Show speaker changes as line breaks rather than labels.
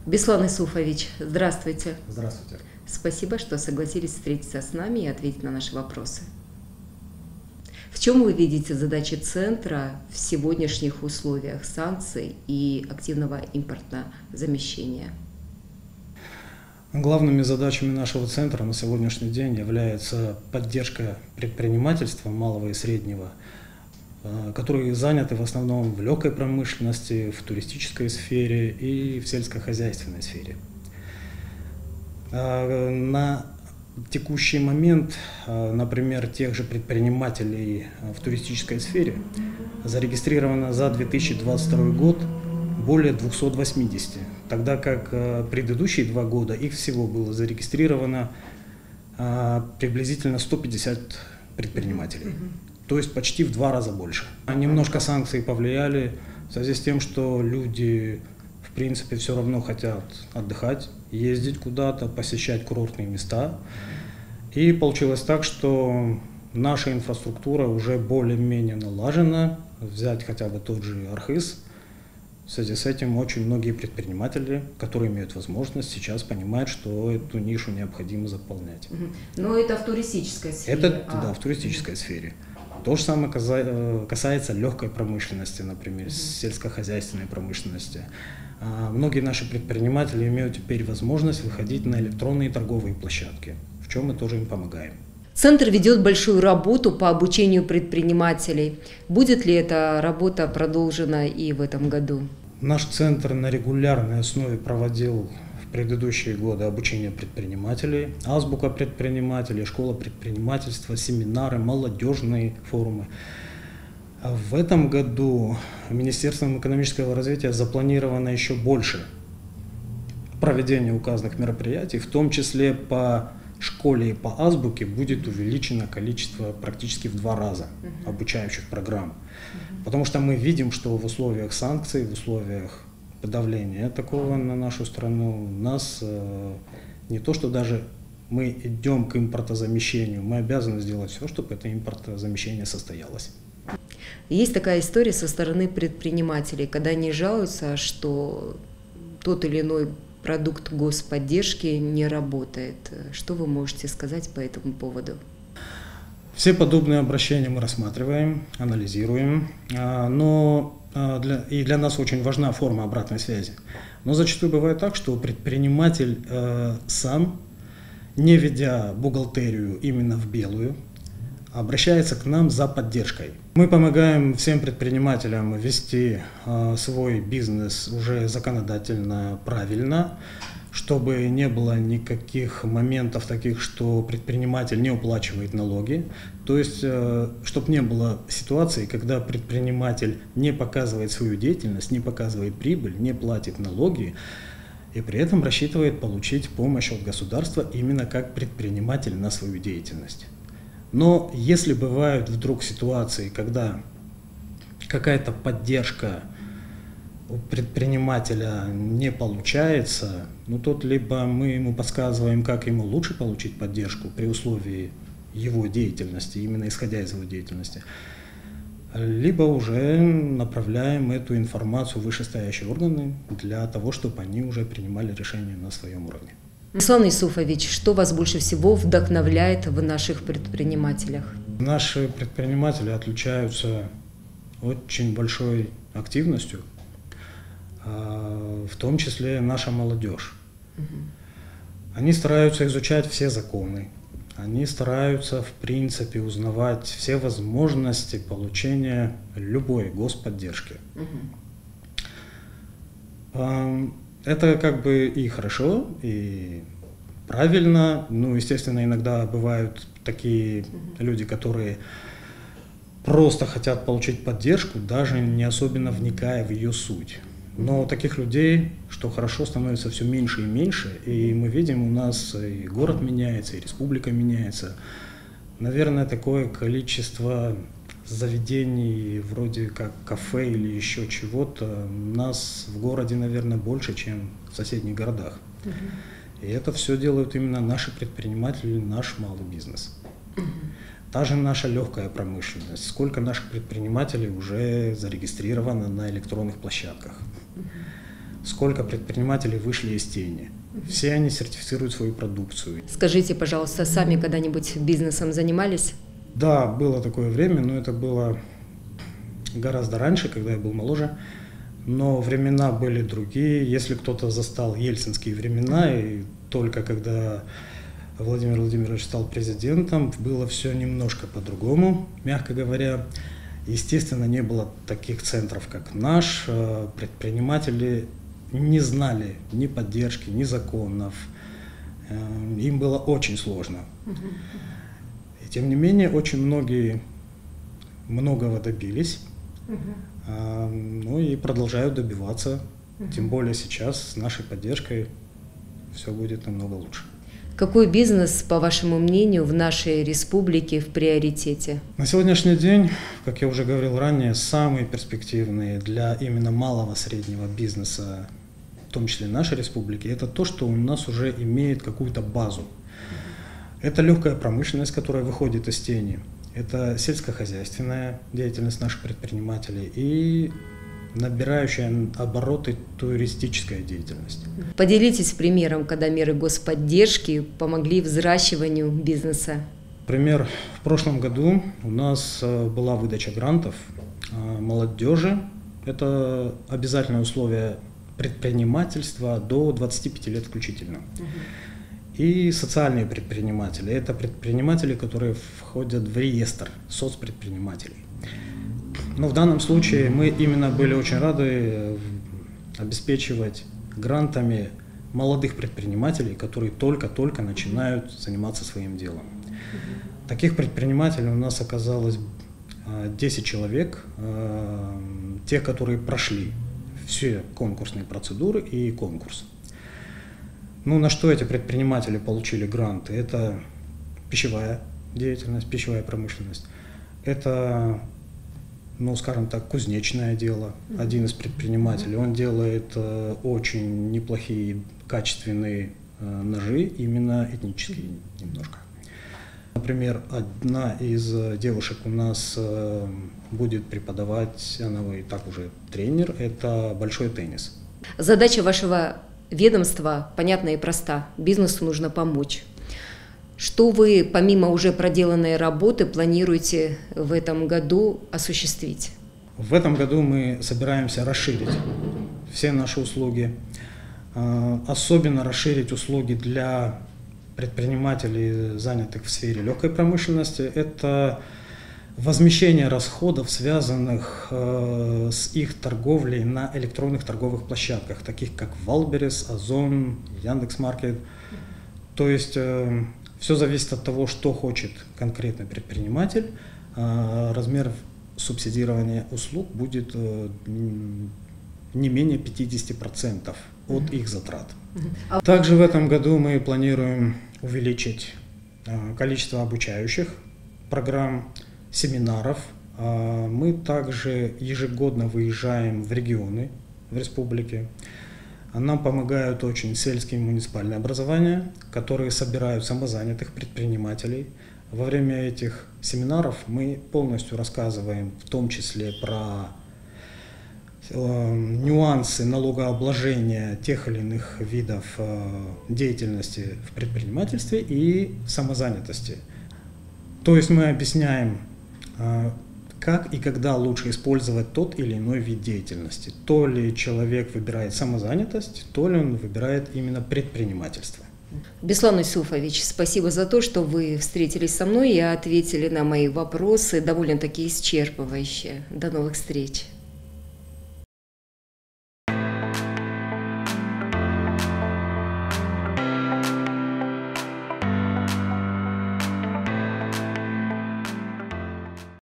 Беслан Исуфович, здравствуйте.
Здравствуйте.
Спасибо, что согласились встретиться с нами и ответить на наши вопросы. В чем вы видите задачи Центра в сегодняшних условиях санкций и активного импортозамещения?
Главными задачами нашего центра на сегодняшний день является поддержка предпринимательства малого и среднего, которые заняты в основном в легкой промышленности, в туристической сфере и в сельскохозяйственной сфере. На текущий момент, например, тех же предпринимателей в туристической сфере зарегистрировано за 2022 год более 280, тогда как предыдущие 2 года их всего было зарегистрировано приблизительно 150 предпринимателей, то есть почти в 2 раза больше. Немножко санкции повлияли в связи с тем, что люди в принципе все равно хотят отдыхать, ездить куда-то, посещать курортные места. И получилось так, что наша инфраструктура уже более-менее налажена. Взять хотя бы тот же Архыз. В связи с этим очень многие предприниматели, которые имеют возможность, сейчас понимают, что эту нишу необходимо заполнять.
Но это в туристической сфере?
Да, в туристической сфере. То же самое касается легкой промышленности, например, сельскохозяйственной промышленности. Многие наши предприниматели имеют теперь возможность выходить на электронные торговые площадки, в чем мы тоже им помогаем.
Центр ведет большую работу по обучению предпринимателей. Будет ли эта работа продолжена и в этом году?
Наш центр на регулярной основе проводил в предыдущие годы обучение предпринимателей, азбука предпринимателей, школа предпринимательства, семинары, молодежные форумы. В этом году Министерством экономического развития запланировано еще больше проведения указанных мероприятий, в том числе по школе и по азбуке будет увеличено количество практически в 2 раза обучающих программ. Потому что мы видим, что в условиях санкций, в условиях подавления такого на нашу страну, у нас не то, что даже мы идем к импортозамещению, мы обязаны сделать все, чтобы это импортозамещение состоялось.
Есть такая история со стороны предпринимателей, когда они жалуются, что тот или иной продукт господдержки не работает. Что вы можете сказать по этому поводу?
Все подобные обращения мы рассматриваем, анализируем, но для нас очень важна форма обратной связи. Но зачастую бывает так, что предприниматель сам, не ведя бухгалтерию именно в белую, обращается к нам за поддержкой. Мы помогаем всем предпринимателям вести свой бизнес уже законодательно правильно, чтобы не было никаких моментов таких, что предприниматель не уплачивает налоги. То есть, чтобы не было ситуации, когда предприниматель не показывает свою деятельность, не показывает прибыль, не платит налоги, и при этом рассчитывает получить помощь от государства именно как предприниматель на свою деятельность. Но если бывают вдруг ситуации, когда какая-то поддержка у предпринимателя не получается, тут либо мы ему подсказываем, как ему лучше получить поддержку при условии его деятельности, именно исходя из его деятельности, либо уже направляем эту информацию в вышестоящие органы для того, чтобы они уже принимали решения на своем уровне.
Беслан Исуфович, что вас больше всего вдохновляет в наших предпринимателях?
Наши предприниматели отличаются очень большой активностью, в том числе наша молодежь. Они стараются изучать все законы, они стараются в принципе узнавать все возможности получения любой господдержки. Это как бы и хорошо, и правильно. Естественно, иногда бывают такие люди, которые просто хотят получить поддержку, даже не особенно вникая в ее суть. Но таких людей, что хорошо, становится все меньше и меньше. И мы видим, у нас и город меняется, и республика меняется. Наверное, такое количество заведений, вроде как кафе или еще чего-то, у нас в городе, наверное, больше, чем в соседних городах. И это все делают именно наши предприниматели, наш малый бизнес. Та же наша легкая промышленность. Сколько наших предпринимателей уже зарегистрировано на электронных площадках. сколько предпринимателей вышли из тени. Все они сертифицируют свою продукцию.
Скажите, пожалуйста, сами когда-нибудь бизнесом занимались?
Да, было такое время, но это было гораздо раньше, когда я был моложе. Но времена были другие. Если кто-то застал ельцинские времена, и только когда Владимир Владимирович стал президентом, было все немножко по-другому, мягко говоря. Естественно, не было таких центров, как наш. Предприниматели не знали ни поддержки, ни законов. Им было очень сложно. И тем не менее, очень многого добились. Ну и продолжают добиваться. Тем более сейчас с нашей поддержкой все будет намного лучше.
Какой бизнес, по вашему мнению, в нашей республике в приоритете?
На сегодняшний день, как я уже говорил ранее, самые перспективные для именно малого среднего бизнеса, в том числе нашей республики, это то, что у нас уже имеет какую-то базу. Это легкая промышленность, которая выходит из тени. Это сельскохозяйственная деятельность наших предпринимателей и набирающая обороты туристическая деятельность.
Поделитесь примером, когда меры господдержки помогли взращиванию бизнеса.
Пример: в прошлом году у нас была выдача грантов молодежи. Это обязательное условие предпринимательства до 25 лет включительно. И социальные предприниматели. Это предприниматели, которые входят в реестр соцпредпринимателей. Но в данном случае мы именно были очень рады обеспечивать грантами молодых предпринимателей, которые только-только начинают заниматься своим делом. Таких предпринимателей у нас оказалось 10 человек, тех, которые прошли все конкурсные процедуры и конкурс. Ну, на что эти предприниматели получили гранты? Это пищевая деятельность, пищевая промышленность. Это, ну, скажем так, кузнечное дело. Один из предпринимателей, он делает очень неплохие, качественные ножи, именно этнические немножко. Например, одна из девушек у нас будет преподавать, она и так уже тренер, это большой теннис.
Задача вашего ведомства понятна и проста. Бизнесу нужно помочь. Что вы, помимо уже проделанной работы, планируете в этом году осуществить?
В этом году мы собираемся расширить все наши услуги, особенно расширить услуги для предпринимателей, занятых в сфере легкой промышленности. Это возмещение расходов, связанных с их торговлей на электронных торговых площадках, таких как Валберес, Озон, Яндекс.Маркет. То есть все зависит от того, что хочет конкретный предприниматель. Размер субсидирования услуг будет не менее 50% от их затрат. Также в этом году мы планируем увеличить количество обучающих программ, семинаров. Мы также ежегодно выезжаем в регионы в республике. Нам помогают очень сельские и муниципальные образования, которые собирают самозанятых предпринимателей. Во время этих семинаров мы полностью рассказываем, в том числе про нюансы налогообложения тех или иных видов деятельности в предпринимательстве и самозанятости. То есть мы объясняем, как и когда лучше использовать тот или иной вид деятельности. То ли человек выбирает самозанятость, то ли он выбирает именно предпринимательство.
Беслан Юсуфович, спасибо за то, что вы встретились со мной и ответили на мои вопросы довольно-таки исчерпывающе. До новых встреч.